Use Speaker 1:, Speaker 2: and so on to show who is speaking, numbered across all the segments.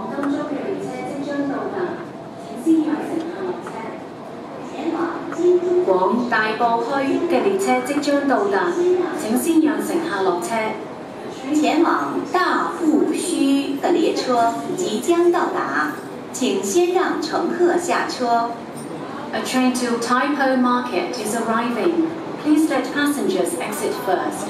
Speaker 1: 往當中嘅列車即將到達，請先讓乘客落車。前往京都往大埔區嘅列車即將到達，請先讓乘客落車。
Speaker 2: 前往大埔區的列車即將到達，請先讓乘客下車。
Speaker 1: A train to Tai Po Market is arriving. Please let passengers exit first.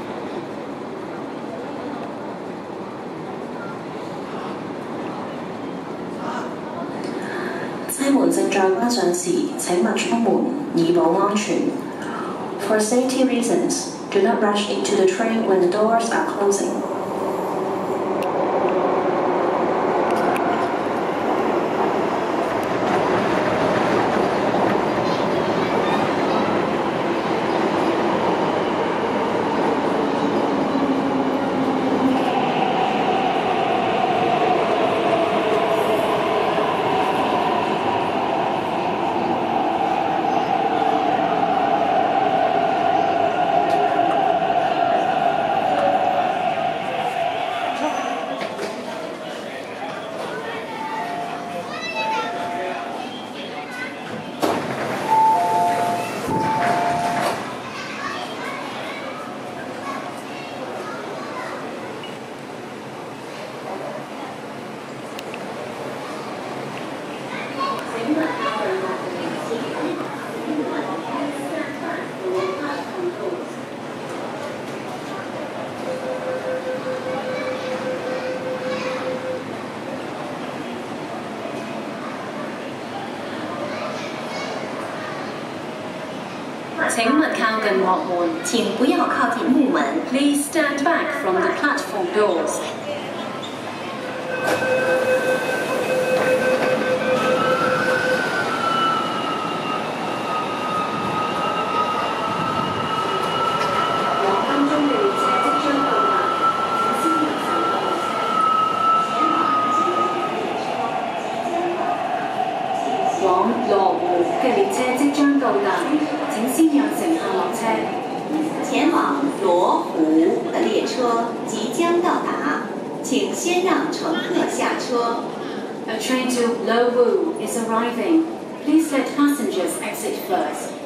Speaker 3: 車門正在關上時，請勿出門，以保安全。For safety reasons, do not rush into the train when the doors are closing.
Speaker 1: 請勿靠近幕門，
Speaker 2: 請不要靠近木門。
Speaker 1: Please stand back from the platform doors. 往羅湖嘅列車即將到達，請先讓乘客落車。
Speaker 2: 前往羅湖的列車即將到達，請先讓乘客下車。
Speaker 1: A train to Lowu is arriving. Please let passengers exit first.